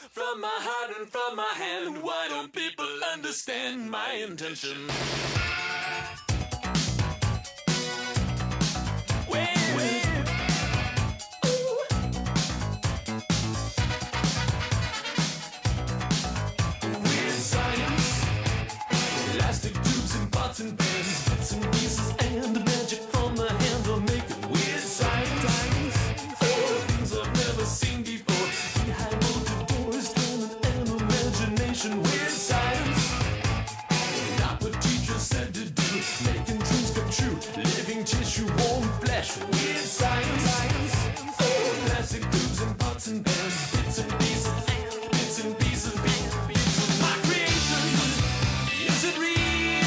from my heart and from my hand. Why don't people understand my intention? And pens, bits and pieces, and the magic from the hand will make it weird science. Things I've never seen before, behind motor doors, talent and imagination. Weird science, not what teachers said to do, making dreams come true, living tissue, warm flesh. Weird science, plastic tubes and pots and pans, bits and pieces, bits and pieces, bits of my creation. Is it real?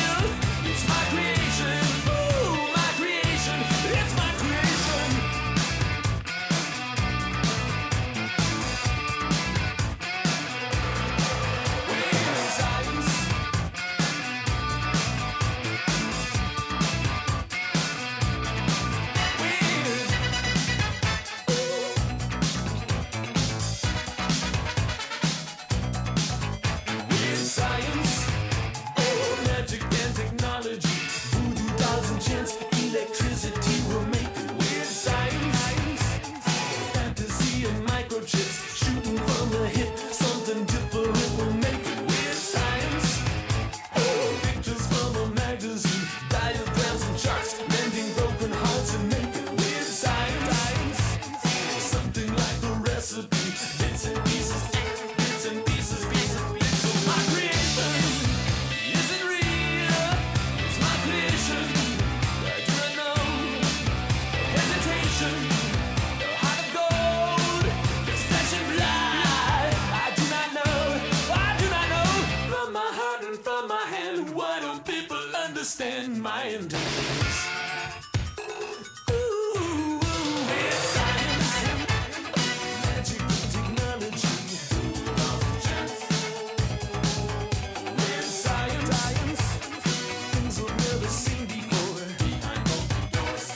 Electricity will make it weird science. Fantasy and microchips shooting from the hip. Something different will make it weird science. Pictures from a magazine, diagrams and charts, mending broken hearts and make it weird science. Something like a recipe, bits and pieces, bits and pieces, bits of my creation. Is it real? It's my creation. The heart of gold, this flesh and blood. I do not know. From my heart and from my hand, why don't people understand my intentions? Ooh, weird science, magic and technology, weird science, things we've never seen before, behind open doors.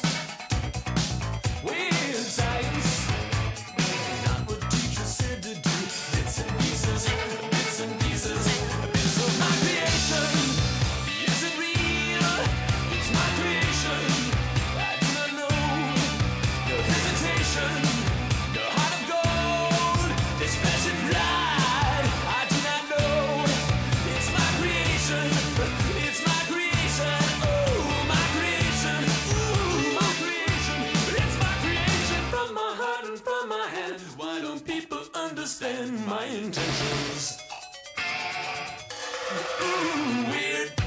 Weird science, not what teachers said to do. Bits and pieces, bits and pieces, bits of my creation. Is it real? It's my creation. I do not know. No hesitation. No heart of gold. This flesh and blood. I do not know. It's my creation. It's my creation. Oh, my creation. Ooh, my creation. It's my creation. From my heart and from my hand. Why don't people understand my intentions? Ooh, weird.